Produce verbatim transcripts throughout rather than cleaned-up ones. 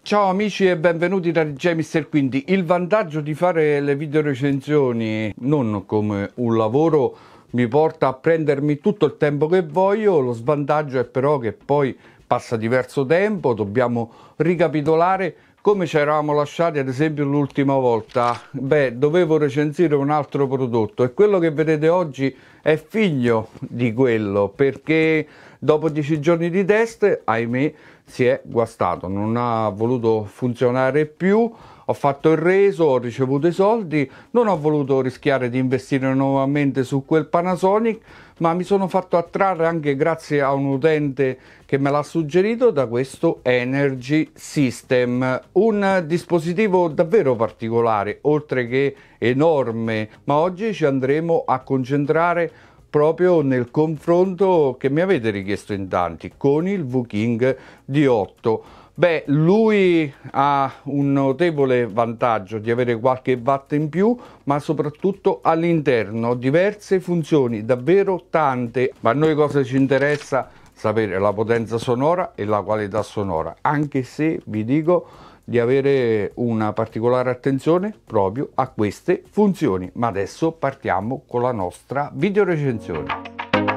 Ciao amici e benvenuti da D J Mister Quinty. Il vantaggio di fare le video recensioni non come un lavoro mi porta a prendermi tutto il tempo che voglio, lo svantaggio è però che poi passa diverso tempo, dobbiamo ricapitolare come ci eravamo lasciati ad esempio l'ultima volta. Beh, dovevo recensire un altro prodotto e quello che vedete oggi è figlio di quello, perché dopo dieci giorni di test, ahimè, si è guastato, non ha voluto funzionare più. Ho fatto il reso, ho ricevuto i soldi, non ho voluto rischiare di investire nuovamente su quel Panasonic, ma mi sono fatto attrarre anche grazie a un utente che me l'ha suggerito da questo Energy System, un dispositivo davvero particolare, oltre che enorme, ma oggi ci andremo a concentrare proprio nel confronto che mi avete richiesto in tanti con il VKing D otto. Beh, lui ha un notevole vantaggio di avere qualche watt in più, ma soprattutto all'interno diverse funzioni, davvero tante. Ma a noi cosa ci interessa? Sapere la potenza sonora e la qualità sonora, anche se vi dico di avere una particolare attenzione proprio a queste funzioni. Ma adesso partiamo con la nostra video recensione.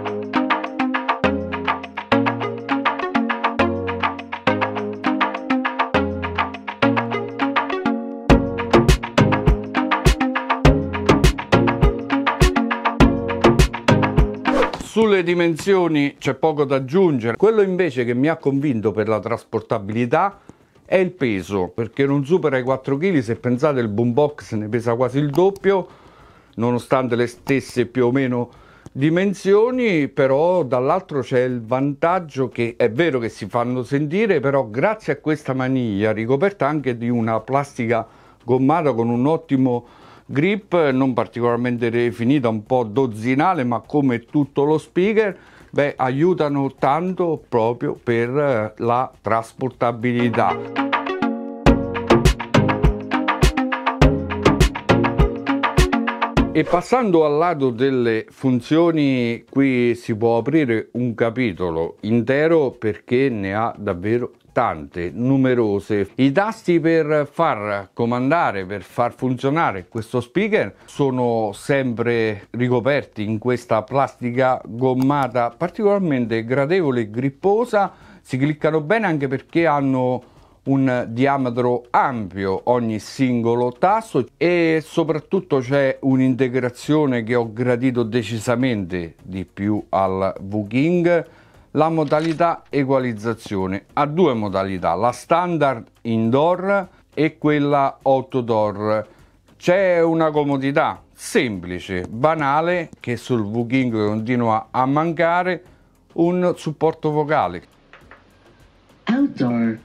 Sulle dimensioni c'è poco da aggiungere. Quello invece che mi ha convinto per la trasportabilità è il peso, perché non supera i quattro chili. Se pensate, il boombox ne pesa quasi il doppio, nonostante le stesse più o meno dimensioni. Però dall'altro c'è il vantaggio che è vero che si fanno sentire, però grazie a questa maniglia ricoperta anche di una plastica gommata con un ottimo grip, non particolarmente definita, un po' dozzinale, ma come tutto lo speaker, beh, aiutano tanto proprio per la trasportabilità. E passando al lato delle funzioni, qui si può aprire un capitolo intero perché ne ha davvero tante, numerose. I tasti per far comandare, per far funzionare questo speaker sono sempre ricoperti in questa plastica gommata particolarmente gradevole e gripposa. Si cliccano bene anche perché hanno un diametro ampio ogni singolo tasto e soprattutto c'è un'integrazione che ho gradito decisamente di più al VKing. La modalità equalizzazione ha due modalità, la standard indoor e quella outdoor. C'è una comodità semplice, banale, che sul VKing continua a mancare, un supporto vocale. Outdoor,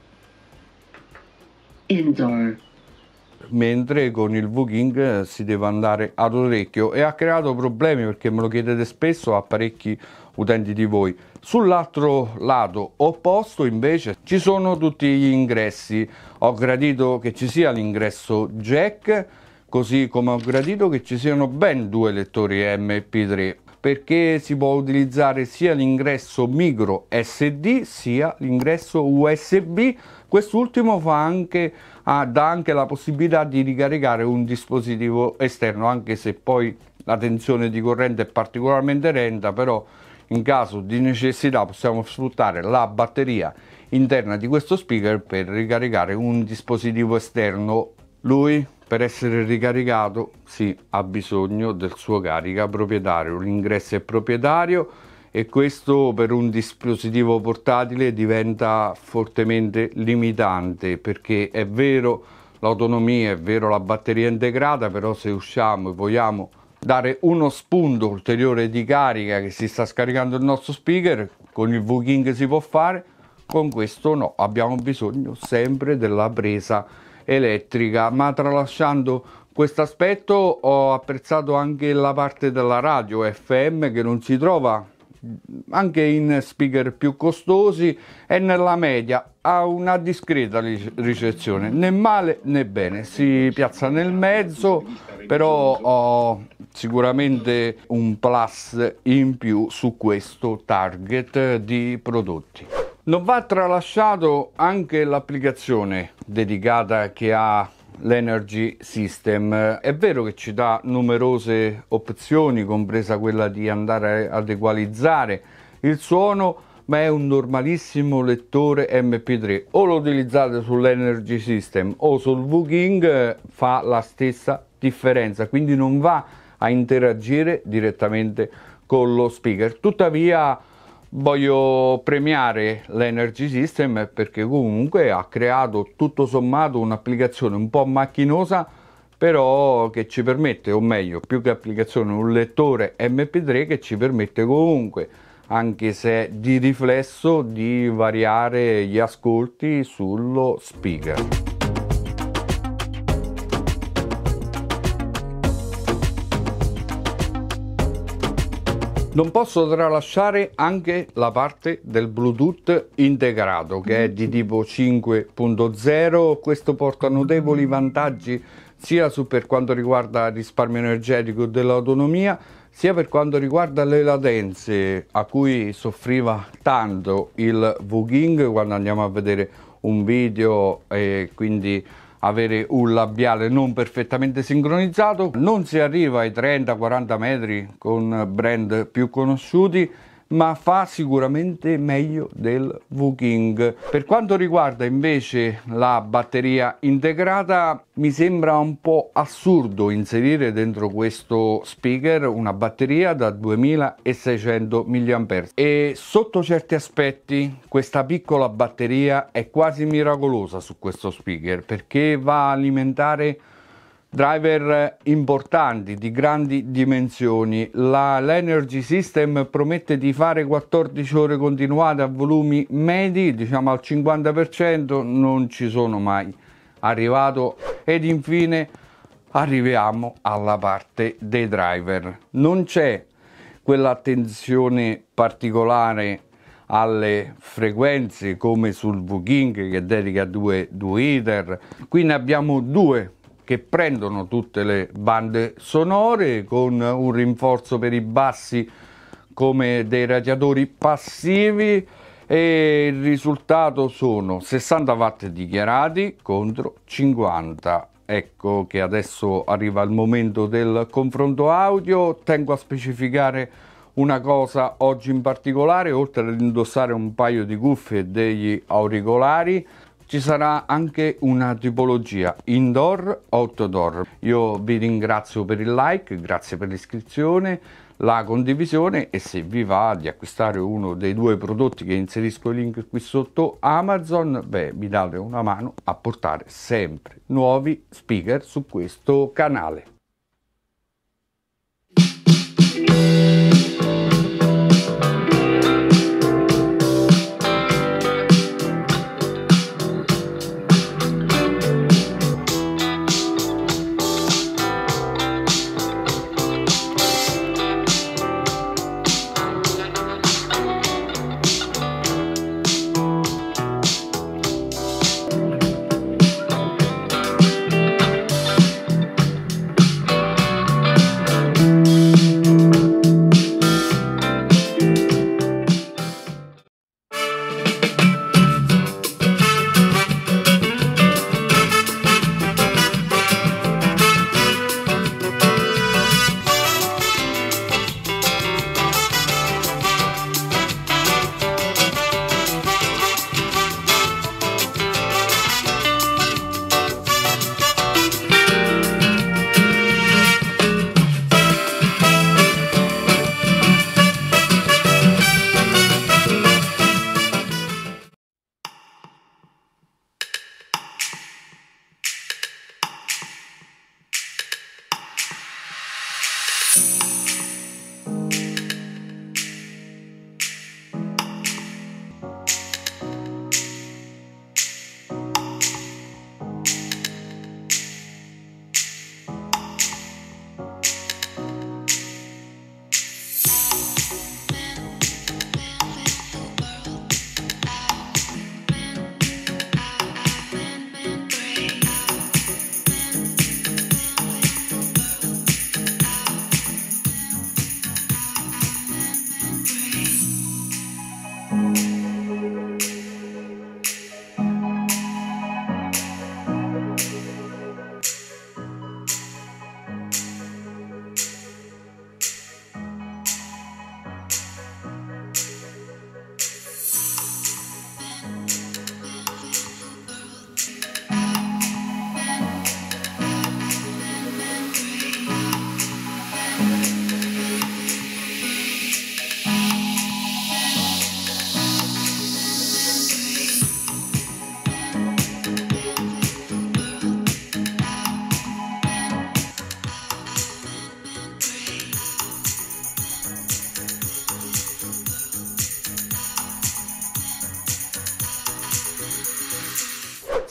indoor. Mentre con il VKing si deve andare ad orecchio e ha creato problemi perché me lo chiedete spesso a parecchi utenti di voi. Sull'altro lato opposto invece ci sono tutti gli ingressi. Ho gradito che ci sia l'ingresso jack, così come ho gradito che ci siano ben due lettori M P tre, perché si può utilizzare sia l'ingresso micro S D sia l'ingresso U S B. Quest'ultimo fa anche, ah, dà anche la possibilità di ricaricare un dispositivo esterno, anche se poi la tensione di corrente è particolarmente lenta, però in caso di necessità possiamo sfruttare la batteria interna di questo speaker per ricaricare un dispositivo esterno. Lui, per essere ricaricato, sì, ha bisogno del suo carica proprietario. L'ingresso è proprietario e questo per un dispositivo portatile diventa fortemente limitante, perché è vero l'autonomia, è vero la batteria integrata, però se usciamo e vogliamo dare uno spunto ulteriore di carica che si sta scaricando il nostro speaker, con il VKing si può fare, con questo no, abbiamo bisogno sempre della presa elettrica. Ma tralasciando questo aspetto, ho apprezzato anche la parte della radio F M che non si trova anche in speaker più costosi, e nella media ha una discreta ricezione, né male né bene, si piazza nel mezzo, però ho sicuramente un plus in più su questo target di prodotti. Non va tralasciato anche l'applicazione dedicata che ha l'Energy System. È vero che ci dà numerose opzioni, compresa quella di andare ad equalizzare il suono, ma è un normalissimo lettore M P tre. O lo utilizzate sull'Energy System o sul VKing, fa la stessa differenza, quindi non va a interagire direttamente con lo speaker. Tuttavia voglio premiare l'Energy System perché comunque ha creato tutto sommato un'applicazione un po' macchinosa, però che ci permette, o meglio, più che applicazione, un lettore M P tre che ci permette comunque, anche se di riflesso, di variare gli ascolti sullo speaker. Non posso tralasciare anche la parte del Bluetooth integrato, che è di tipo cinque punto zero. Questo porta notevoli vantaggi sia su per quanto riguarda il risparmio energetico dell'autonomia, sia per quanto riguarda le latenze a cui soffriva tanto il VKing quando andiamo a vedere un video e quindi avere un labiale non perfettamente sincronizzato. Non si arriva ai trenta quaranta metri con brand più conosciuti, ma fa sicuramente meglio del VKing. Per quanto riguarda invece la batteria integrata, mi sembra un po' assurdo inserire dentro questo speaker una batteria da duemilaseicento milliamperi orari e sotto certi aspetti questa piccola batteria è quasi miracolosa su questo speaker, perché va a alimentare driver importanti di grandi dimensioni. La, l'Energy System promette di fare quattordici ore continuate a volumi medi, diciamo al cinquanta per cento, non ci sono mai arrivato. Ed infine arriviamo alla parte dei driver. Non c'è quell'attenzione particolare alle frequenze come sul VKing che dedica due, due header. Qui ne abbiamo due che prendono tutte le bande sonore con un rinforzo per i bassi come dei radiatori passivi, e il risultato sono sessanta watt dichiarati contro cinquanta. Ecco che adesso arriva il momento del confronto audio. Tengo a specificare una cosa oggi in particolare: oltre ad indossare un paio di cuffie e degli auricolari, ci sarà anche una tipologia indoor outdoor. Io vi ringrazio per il like, grazie per l'iscrizione, la condivisione, e se vi va di acquistare uno dei due prodotti che inserisco il link qui sotto Amazon, beh, mi date una mano a portare sempre nuovi speaker su questo canale.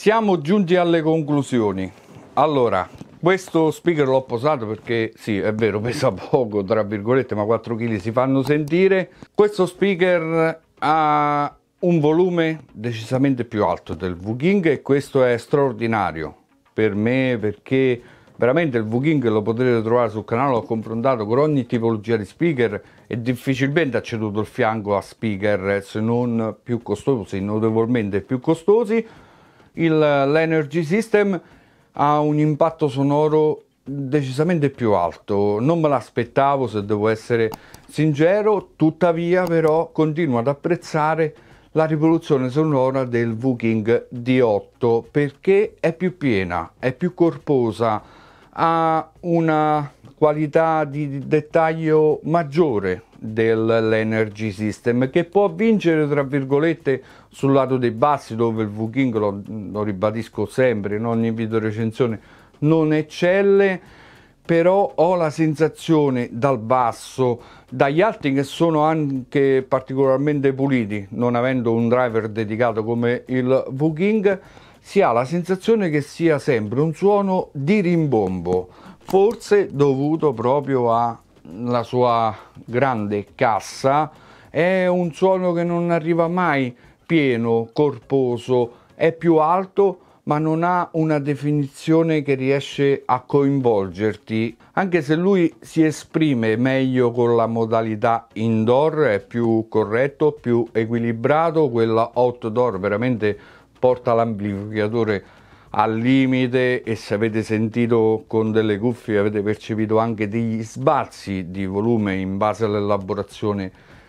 Siamo giunti alle conclusioni. Allora, questo speaker l'ho posato perché sì, è vero, pesa poco, tra virgolette, ma quattro chili si fanno sentire. Questo speaker ha un volume decisamente più alto del V-King e questo è straordinario per me, perché veramente il V-King lo potete trovare sul canale, l'ho confrontato con ogni tipologia di speaker e difficilmente ha ceduto il fianco a speaker se non più costosi, notevolmente più costosi. L'Energy System ha un impatto sonoro decisamente più alto, non me l'aspettavo se devo essere sincero, tuttavia però continuo ad apprezzare la rivoluzione sonora del V-King D otto perché è più piena, è più corposa, ha una qualità di dettaglio maggiore dell'Energy System, che può vincere tra virgolette sul lato dei bassi, dove il V-King, lo, lo ribadisco sempre in ogni video recensione, non eccelle, però ho la sensazione dal basso, dagli alti che sono anche particolarmente puliti, non avendo un driver dedicato come il V-King, si ha la sensazione che sia sempre un suono di rimbombo, forse dovuto proprio alla sua grande cassa. È un suono che non arriva mai pieno, corposo, è più alto ma non ha una definizione che riesce a coinvolgerti, anche se lui si esprime meglio con la modalità indoor, è più corretto, più equilibrato. Quella outdoor veramente porta l'amplificatore al limite e se avete sentito con delle cuffie avete percepito anche degli sbalzi di volume in base all'elaborazione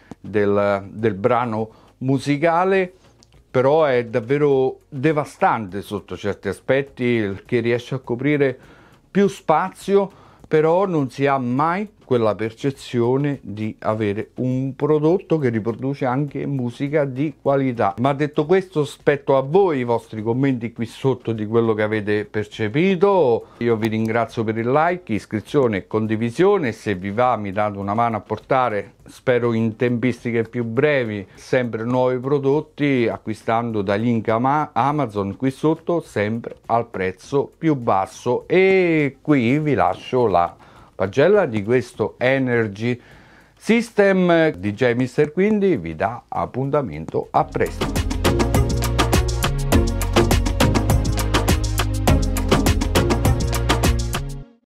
del, del brano musicale, però è davvero devastante sotto certi aspetti, che riesce a coprire più spazio, però non si ha mai quella percezione di avere un prodotto che riproduce anche musica di qualità. Ma detto questo, aspetto a voi i vostri commenti qui sotto di quello che avete percepito. Io vi ringrazio per il like, iscrizione e condivisione. Se vi va mi date una mano a portare, spero in tempistiche più brevi, sempre nuovi prodotti acquistando da link Amazon qui sotto, sempre al prezzo più basso. E qui vi lascio la pagella di questo Energy System. D J Mister Quindi vi dà appuntamento a presto.